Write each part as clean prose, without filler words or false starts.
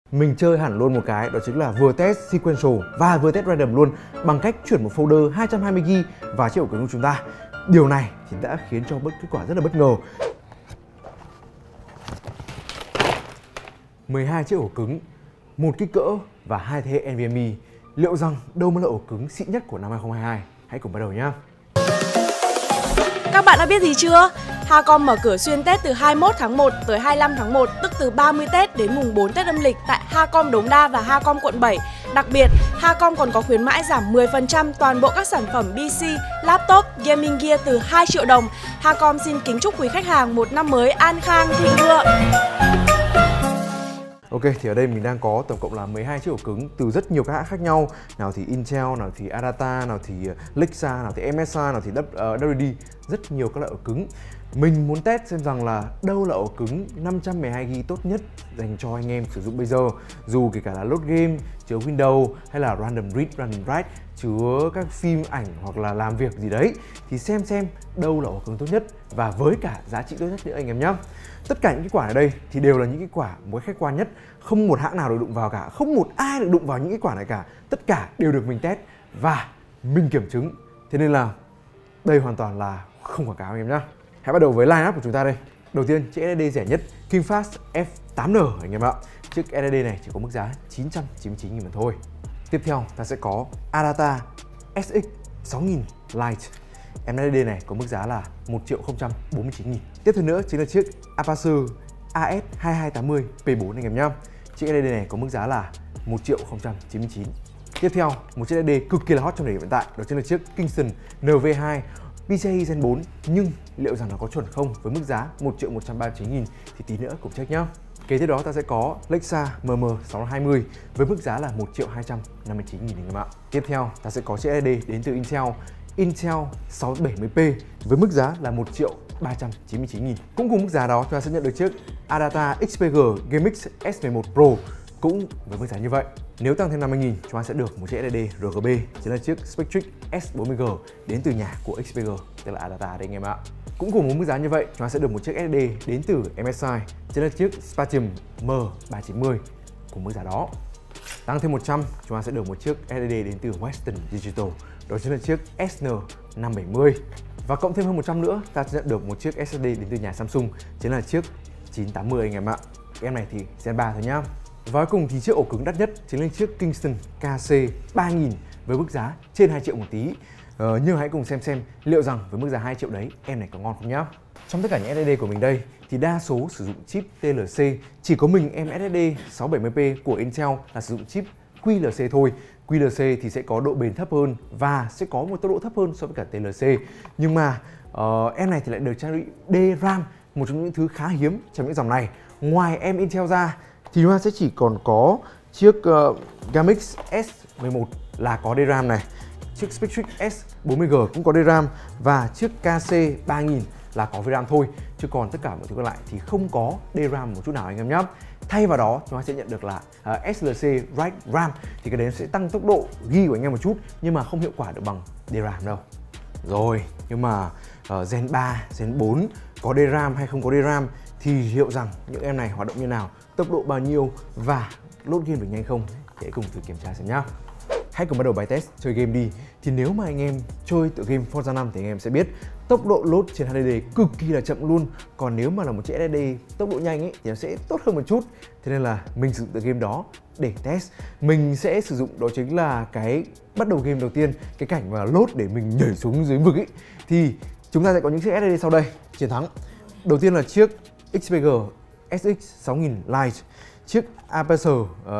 mình chơi hẳn luôn một cái, đó chính là vừa test sequential và vừa test random luôn bằng cách chuyển một folder 220GB vào chiếc ổ cứng của chúng ta. Điều này thì đã khiến cho kết quả rất là bất ngờ. 12 chiếc ổ cứng, một kích cỡ và 2 thế hệ NVMe. Liệu rằng đâu mới là ổ cứng xịn nhất của năm 2022? Hãy cùng bắt đầu nhé. Các bạn đã biết gì chưa? Hacom mở cửa xuyên Tết từ 21 tháng 1 tới 25 tháng 1, tức từ 30 Tết đến mùng 4 Tết âm lịch tại Hacom Đống Đa và Hacom quận 7. Đặc biệt, Hacom còn có khuyến mãi giảm 10% toàn bộ các sản phẩm PC, laptop, gaming gear từ 2 triệu đồng. Hacom xin kính chúc quý khách hàng một năm mới an khang thịnh vượng. Ok, thì ở đây mình đang có tổng cộng là 12 chiếc ổ cứng từ rất nhiều các hãng khác nhau. Nào thì Intel, nào thì Adata, nào thì Lexa, nào thì MSI, nào thì WD. Rất nhiều các loại ổ cứng. Mình muốn test xem rằng là đâu là ổ cứng 512GB tốt nhất dành cho anh em sử dụng bây giờ. Dù kể cả là load game, chứa Windows hay là random read, random write, chứa các phim ảnh hoặc là làm việc gì đấy. Thì xem đâu là ổ cứng tốt nhất và với cả giá trị tốt nhất nữa anh em nhé. Tất cả những kết quả ở đây thì đều là những kết quả một khách quan nhất. Không một hãng nào được đụng vào cả, không một ai được đụng vào những kết quả này cả. Tất cả đều được mình test và mình kiểm chứng. Thế nên là đây hoàn toàn là không quảng cáo anh em nhé. Hãy bắt đầu với line up của chúng ta đây. Đầu tiên, chiếc SSD rẻ nhất KingFast F8N anh em ạ. Chiếc SSD này chỉ có mức giá 999.000 mà thôi. Tiếp theo ta sẽ có Adata SX 6000 Lite. SSD này có mức giá là 1.049.000. Tiếp theo nữa chính là chiếc Apacer AS2280 P4 anh em nhé. Chiếc SSD này có mức giá là 1.099.000. Tiếp theo, một chiếc SSD cực kỳ là hot trong thời điểm hiện tại, đó chính là chiếc Kingston NV2 PCIe Gen 4, nhưng liệu rằng nó có chuẩn không với mức giá 1.139.000 thì tí nữa cùng check nhá. Kế tiếp đó ta sẽ có Lexa MM620 với mức giá là 1.259.000 anh em ạ. Tiếp theo ta sẽ có chiếc SSD đến từ Intel 670P với mức giá là 1.399.000. Cũng cùng mức giá đó chúng ta sẽ nhận được chiếc Adata XPG GameX S11 Pro cũng với mức giá như vậy. Nếu tăng thêm 50.000 chúng ta sẽ được một chiếc SSD RGB, chính là chiếc Spectrix S40G đến từ nhà của XPG, tức là Adata đây anh em ạ. Cũng cùng một mức giá như vậy chúng ta sẽ được một chiếc SSD đến từ MSI, chính là chiếc Spatium M390 cùng mức giá đó. Tăng thêm 100 chúng ta sẽ được một chiếc SSD đến từ Western Digital, đó chính là chiếc SN570. Và cộng thêm hơn 100 nữa ta sẽ nhận được một chiếc SSD đến từ nhà Samsung, chính là chiếc 980 anh em ạ. Em này thì Gen 3 thôi nhá. Và cuối cùng thì chiếc ổ cứng đắt nhất chính là chiếc Kingston KC3000 với mức giá trên 2 triệu một tí. Nhưng hãy cùng xem liệu rằng với mức giá 2 triệu đấy em này có ngon không nhá. Trong tất cả những SSD của mình đây thì đa số sử dụng chip TLC, chỉ có mình em SSD 670P của Intel là sử dụng chip QLC thôi. QLC thì sẽ có độ bền thấp hơn và sẽ có một tốc độ thấp hơn so với cả TLC. Nhưng mà em này thì lại được trang bị DRAM, một trong những thứ khá hiếm trong những dòng này. Ngoài em Intel ra thì chúng ta sẽ chỉ còn có chiếc GameX S11 là có DRAM này, chiếc Spectrix S40G cũng có DRAM và chiếc KC3000 là có VRAM thôi, chứ còn tất cả mọi thứ còn lại thì không có DRAM một chút nào anh em nhé. Thay vào đó chúng ta sẽ nhận được là SLC Write RAM, thì cái đấy sẽ tăng tốc độ ghi của anh em một chút nhưng mà không hiệu quả được bằng DRAM đâu. Rồi, nhưng mà Gen 3, Gen 4 có DRAM hay không có DRAM thì liệu rằng những em này hoạt động như nào, tốc độ bao nhiêu và load game được nhanh không? Hãy cùng thử kiểm tra xem nhá. Hãy cùng bắt đầu bài test chơi game đi. Thì nếu mà anh em chơi tựa game Forza 5 thì anh em sẽ biết tốc độ load trên HDD cực kỳ là chậm luôn. Còn nếu mà là một chiếc SSD tốc độ nhanh ấy thì nó sẽ tốt hơn một chút. Thế nên là mình sử dụng tựa game đó để test. Mình sẽ sử dụng đó chính là cái bắt đầu game đầu tiên, cái cảnh mà load để mình nhảy xuống dưới vực ấy. Thì chúng ta sẽ có những chiếc SSD sau đây chiến thắng. Đầu tiên là chiếc XPG SX 6000 Lite, chiếc Apacer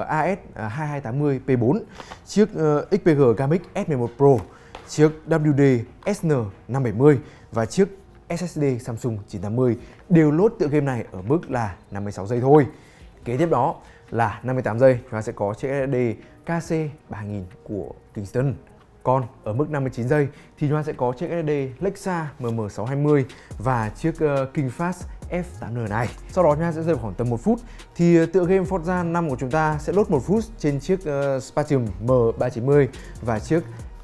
AS2280 P4, chiếc XPG GameX S11 Pro, chiếc WD SN570 và chiếc SSD Samsung 980 đều load tựa game này ở mức là 56 giây thôi. Kế tiếp đó là 58 giây chúng ta sẽ có chiếc SSD KC3000 của Kingston. Còn ở mức 59 giây thì chúng ta sẽ có chiếc SSD Lexa MM620 và chiếc KingFast F8N này. Sau đó chúng ta sẽ rơi khoảng tầm 1 phút thì tựa game Forza 5 của chúng ta sẽ load 1 phút trên chiếc Spatium M390 và chiếc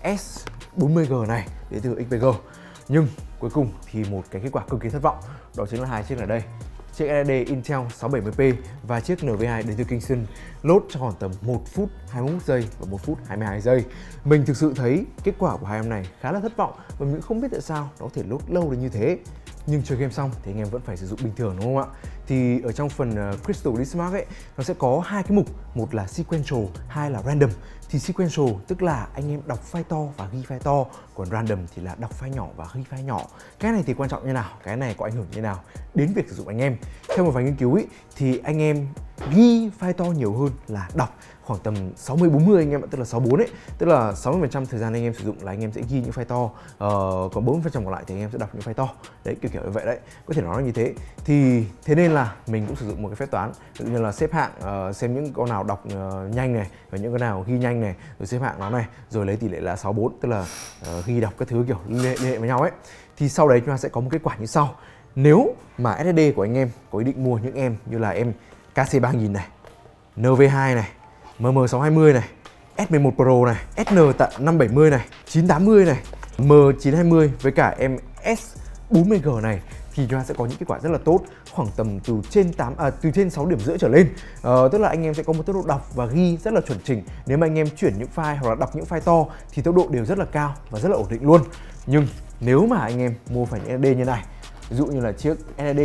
S40G này đến từ XPG. Nhưng cuối cùng thì một cái kết quả cực kỳ thất vọng, đó chính là hai chiếc ở đây. chiếc SSD Intel 670p và chiếc NV2 đến từ Kingston, load cho khoảng tầm 1 phút 21 giây và 1 phút 22 giây. Mình thực sự thấy kết quả của hai em này khá là thất vọng và mình không biết tại sao nó có thể load lâu đến như thế. Nhưng chơi game xong thì anh em vẫn phải sử dụng bình thường, đúng không ạ? Thì ở trong phần Crystal Disk Mark ấy, nó sẽ có hai cái mục, một là sequential, hai là random. Thì sequential tức là anh em đọc file to và ghi file to, còn random thì là đọc file nhỏ và ghi file nhỏ. Cái này thì quan trọng như nào? Cái này có ảnh hưởng như nào đến việc sử dụng anh em? Theo một vài nghiên cứu ấy, thì anh em ghi file to nhiều hơn là đọc, khoảng tầm 60-40 anh em ạ, tức là 64 ấy, tức là 60% thời gian anh em sử dụng là anh em sẽ ghi những file to, còn 40% còn lại thì anh em sẽ đọc những file to. Đấy, kiểu như vậy đấy, có thể nói là như thế. Thì thế nên là mình cũng sử dụng một cái phép toán, ví dụ như là xếp hạng, xem những con nào đọc nhanh này và những con nào ghi nhanh này, rồi xếp hạng nó này, rồi lấy tỷ lệ là 64, tức là ghi đọc các thứ kiểu liên hệ với nhau ấy. Thì sau đấy chúng ta sẽ có một kết quả như sau. Nếu mà SSD của anh em có ý định mua những em như là em KC3000 này, NV2 này, MM620 này, S11 Pro này, SN570 này, 980 này, M920 với cả em S40G này thì chúng ta sẽ có những kết quả rất là tốt, khoảng tầm từ trên 6 điểm rưỡi trở lên. Tức là anh em sẽ có một tốc độ đọc và ghi rất là chuẩn chỉnh. Nếu mà anh em chuyển những file hoặc là đọc những file to thì tốc độ đều rất là cao và rất là ổn định luôn. Nhưng nếu mà anh em mua phải những SSD như này, ví dụ như là chiếc SSD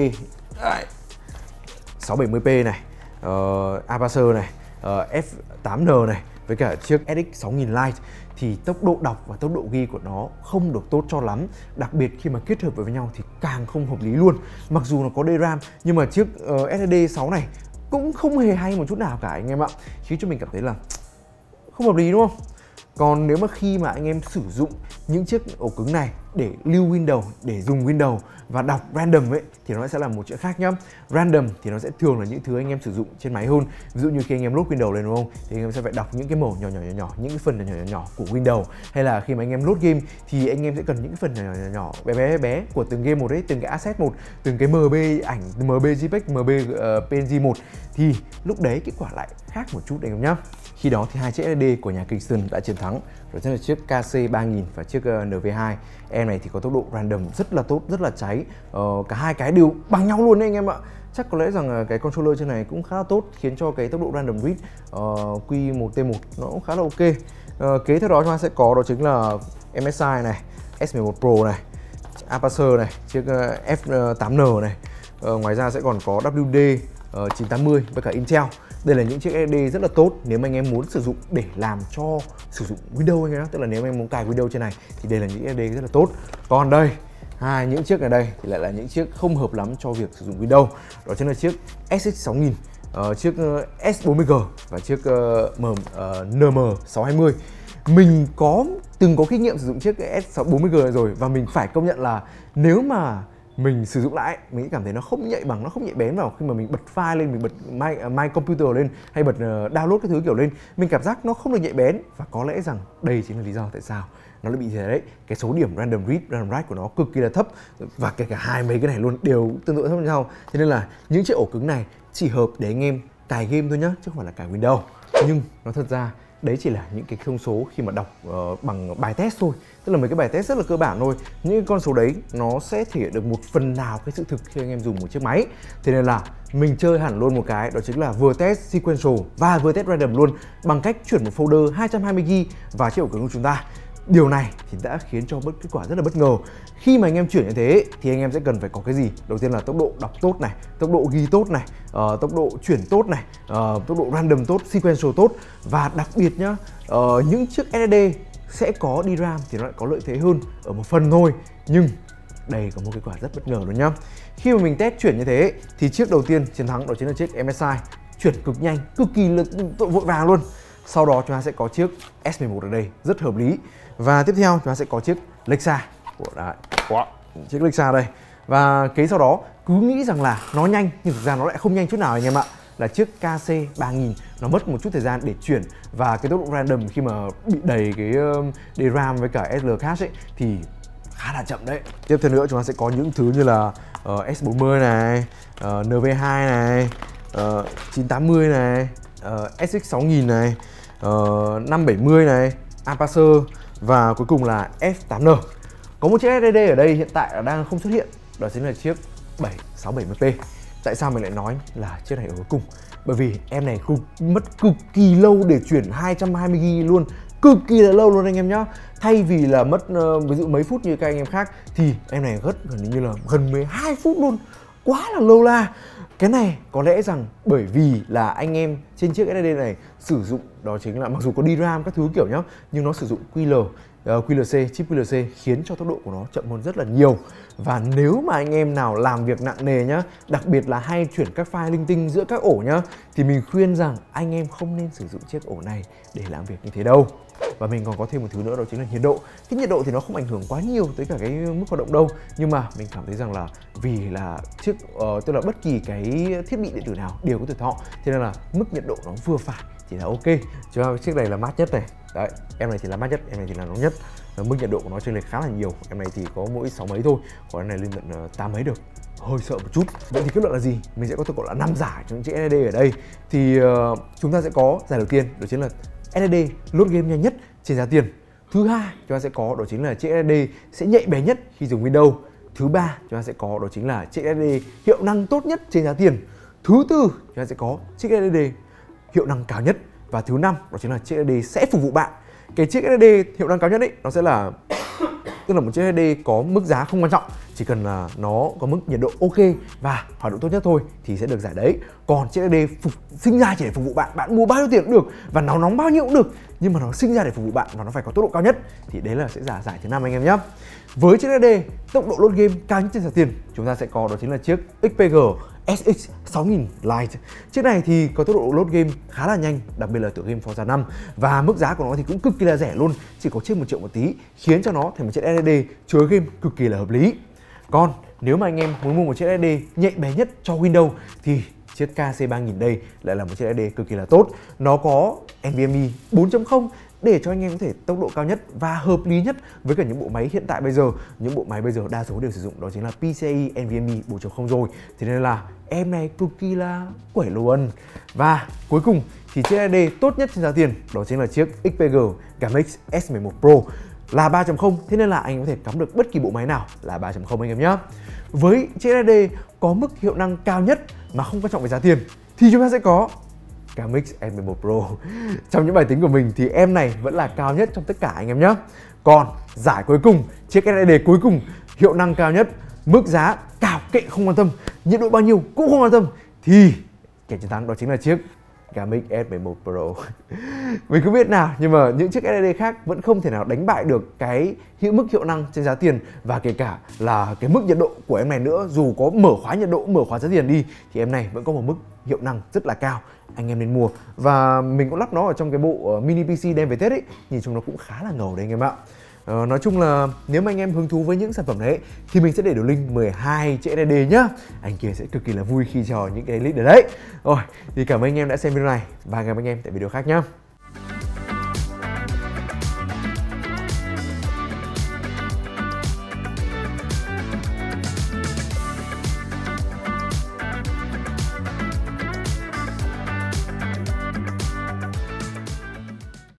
670p này, Apacer này, F8N này với cả chiếc SX 6000 Lite thì tốc độ đọc và tốc độ ghi của nó không được tốt cho lắm. Đặc biệt khi mà kết hợp với nhau thì càng không hợp lý luôn. Mặc dù nó có DRAM nhưng mà chiếc SSD 6 này cũng không hề hay một chút nào cả anh em ạ, khiến cho mình cảm thấy là không hợp lý, đúng không? Còn nếu mà khi mà anh em sử dụng những chiếc ổ cứng này để lưu Windows, để dùng Windows và đọc random ấy thì nó sẽ là một chuyện khác nhá. Random thì nó sẽ thường là những thứ anh em sử dụng trên máy hơn. Ví dụ như khi anh em load Windows lên, đúng không? Thì anh em sẽ phải đọc những cái mẩu nhỏ, những cái phần nhỏ của Windows. Hay là khi mà anh em load game thì anh em sẽ cần những cái phần nhỏ, bé của từng game một ấy, từng cái asset một, từng cái MB ảnh, MB JPEG, MB PNG một thì lúc đấy kết quả lại khác một chút anh em nhá. Khi đó thì hai chiếc SSD của nhà Kingston đã chiến thắng, đó chính là chiếc KC3000 và chiếc NV2. Em này thì có tốc độ random rất là tốt, rất là cháy. Cả hai cái đều bằng nhau luôn đấy anh em ạ. Chắc có lẽ rằng cái controller trên này cũng khá là tốt, khiến cho cái tốc độ random read Q1T1 nó cũng khá là ok. Kế theo đó chúng ta sẽ có đó chính là MSI này, S11 Pro này, Apacer này, chiếc F8N này. Ngoài ra sẽ còn có WD 980 với cả Intel. Đây là những chiếc SSD rất là tốt nếu mà anh em muốn sử dụng để làm cho sử dụng Windows anh em, tức là nếu mà anh em muốn cài Windows trên này thì đây là những SSD rất là tốt. Còn đây, những chiếc này đây thì lại là những chiếc không hợp lắm cho việc sử dụng Windows. Đó chính là chiếc SX6000, chiếc S40G và chiếc NM620. Mình từng có kinh nghiệm sử dụng chiếc S40G này rồi và mình phải công nhận là nếu mà mình sử dụng lại mình cảm thấy nó không nhạy bằng, nó không nhạy bén vào khi mà mình bật file lên, mình bật My Computer lên hay bật download cái thứ kiểu lên, mình cảm giác nó không được nhạy bén. Và có lẽ rằng đây chính là lý do tại sao nó lại bị thế đấy. Cái số điểm random read, random write của nó cực kỳ là thấp và kể cả hai mấy cái này luôn đều tương tự thấp với nhau. Thế nên là những chiếc ổ cứng này chỉ hợp để anh em cài game thôi nhá, chứ không phải là cài Windows. Nhưng nó thật ra đấy chỉ là những cái thông số khi mà đọc bằng bài test thôi, tức là mấy cái bài test rất là cơ bản thôi. Những con số đấy nó sẽ thể hiện được một phần nào cái sự thực khi anh em dùng một chiếc máy. Thế nên là mình chơi hẳn luôn một cái, đó chính là vừa test sequential và vừa test random luôn, bằng cách chuyển một folder 220GB vào chiếc ổ cứng của chúng ta. Điều này thì đã khiến cho kết quả rất là bất ngờ. Khi mà anh em chuyển như thế thì anh em sẽ cần phải có cái gì? Đầu tiên là tốc độ đọc tốt này, tốc độ ghi tốt này, tốc độ chuyển tốt này, tốc độ random tốt, sequential tốt. Và đặc biệt nhá, những chiếc SSD sẽ có DRAM thì nó lại có lợi thế hơn ở một phần thôi. Nhưng đây có một kết quả rất bất ngờ luôn nhá. Khi mà mình test chuyển như thế thì chiếc đầu tiên chiến thắng đó chính là chiếc MSI, chuyển cực nhanh, cực kỳ vội vàng luôn. Sau đó chúng ta sẽ có chiếc S11 ở đây, rất hợp lý. Và tiếp theo chúng ta sẽ có chiếc Lexa chiếc Lexa đây. Và kế sau đó cứ nghĩ rằng là nó nhanh nhưng thực ra nó lại không nhanh chút nào anh em ạ. Là chiếc KC3000 nó mất một chút thời gian để chuyển và cái tốc độ random khi mà bị đầy cái DRAM với cả SL cache ấy thì khá là chậm đấy. Tiếp theo nữa chúng ta sẽ có những thứ như là S40 này, NV2 này, 980 này, SX6000 này, 570 này, Apacer và cuối cùng là F8N. Có một chiếc SSD ở đây hiện tại đang không xuất hiện, đó chính là chiếc 670p. Tại sao mình lại nói là chiếc này ở cuối cùng? Bởi vì em này mất cực kỳ lâu để chuyển 220GB luôn, cực kỳ là lâu luôn anh em nhá. Thay vì là mất ví dụ mấy phút như các anh em khác thì em này gần như là gần 12 phút luôn, quá là lâu la. Cái này có lẽ rằng bởi vì là anh em trên chiếc SSD này sử dụng đó chính là mặc dù có DRAM các thứ kiểu nhá, nhưng nó sử dụng QLC, chip QLC khiến cho tốc độ của nó chậm hơn rất là nhiều. Và nếu mà anh em nào làm việc nặng nề nhá, đặc biệt là hay chuyển các file linh tinh giữa các ổ nhá, thì mình khuyên rằng anh em không nên sử dụng chiếc ổ này để làm việc như thế đâu. Và mình còn có thêm một thứ nữa, đó chính là nhiệt độ. Cái nhiệt độ thì nó không ảnh hưởng quá nhiều tới cả cái mức hoạt động đâu, nhưng mà mình cảm thấy rằng là vì là chiếc tức là bất kỳ cái thiết bị điện tử nào đều có tuổi thọ, thế nên là mức nhiệt độ nó vừa phải thì là ok. Cho chiếc này là mát nhất này, đấy, em này thì là mát nhất, em này thì là nóng nhất. Mức nhiệt độ của nó chênh lệch khá là nhiều, em này thì có mỗi 6 mấy thôi, còn em này lên tận 8 mấy được, hơi sợ một chút. Vậy thì kết luận là gì? Mình sẽ có tổng cộng là 5 giải cho những chiếc SSD ở đây. Thì chúng ta sẽ có giải đầu tiên, đó chính là SSD load game nhanh nhất trên giá tiền. Thứ hai chúng ta sẽ có đó chính là chiếc SSD sẽ nhạy bén nhất khi dùng Windows. Thứ ba chúng ta sẽ có đó chính là chiếc SSD hiệu năng tốt nhất trên giá tiền. Thứ tư chúng ta sẽ có chiếc SSD hiệu năng cao nhất. Và thứ năm đó chính là chiếc SSD sẽ phục vụ bạn. Cái chiếc SSD hiệu năng cao nhất ấy, nó sẽ là tức là một chiếc SSD có mức giá không quan trọng, chỉ cần là nó có mức nhiệt độ ok và hoạt động tốt nhất thôi thì sẽ được giải đấy. Còn chiếc SSD sinh ra chỉ để phục vụ bạn, bạn mua bao nhiêu tiền cũng được và nó nóng bao nhiêu cũng được, nhưng mà nó sinh ra để phục vụ bạn và nó phải có tốc độ cao nhất, thì đấy là sẽ là giải thứ 5 anh em nhé. Với chiếc SSD tốc độ load game cao nhất trên giá tiền, chúng ta sẽ có đó chính là chiếc XPG SX 6000 Lite. Chiếc này thì có tốc độ load game khá là nhanh, đặc biệt là tựa game Forza 5, và mức giá của nó thì cũng cực kỳ là rẻ luôn, chỉ có trên 1 triệu một tí, khiến cho nó thành một chiếc SSD chơi game cực kỳ là hợp lý. Còn nếu mà anh em muốn mua một chiếc SSD nhạy bén nhất cho Windows thì chiếc KC3000 đây lại là một chiếc SSD cực kỳ là tốt. Nó có NVMe 4.0 để cho anh em có thể tốc độ cao nhất và hợp lý nhất với cả những bộ máy hiện tại bây giờ. Những bộ máy bây giờ đa số đều sử dụng đó chính là PCIe NVMe 4.0 rồi, thế nên là em này cực kỳ là quẩy luôn. Và cuối cùng thì chiếc SSD tốt nhất trên giá tiền đó chính là chiếc XPG GAMX S11 Pro là 3.0, thế nên là anh có thể cắm được bất kỳ bộ máy nào là 3.0 anh em nhé. Với chiếc SSD có mức hiệu năng cao nhất mà không quan trọng về giá tiền thì chúng ta sẽ có GAMX S11 Pro. Trong những bài tính của mình thì em này vẫn là cao nhất trong tất cả anh em nhé. Còn giải cuối cùng, chiếc SSD cuối cùng hiệu năng cao nhất, mức giá cao kệ không quan tâm, nhiệt độ bao nhiêu cũng không quan tâm, thì kẻ chiến thắng đó chính là chiếc GAMX S11 Pro. Mình không biết nào, nhưng mà những chiếc SSD khác vẫn không thể nào đánh bại được cái mức hiệu năng trên giá tiền, và kể cả là cái mức nhiệt độ của em này nữa. Dù có mở khóa nhiệt độ, mở khóa giá tiền đi thì em này vẫn có một mức hiệu năng rất là cao, anh em nên mua. Và mình cũng lắp nó ở trong cái bộ mini PC đem về Tết ấy, nhìn chung nó cũng khá là ngầu đấy anh em ạ. Nói chung là nếu mà anh em hứng thú với những sản phẩm đấy thì mình sẽ để đường link 12 chiếc SSD nhá. Anh kia sẽ cực kỳ là vui khi cho những cái link đấy. Rồi, thì cảm ơn anh em đã xem video này và hẹn gặp anh em tại video khác nhá.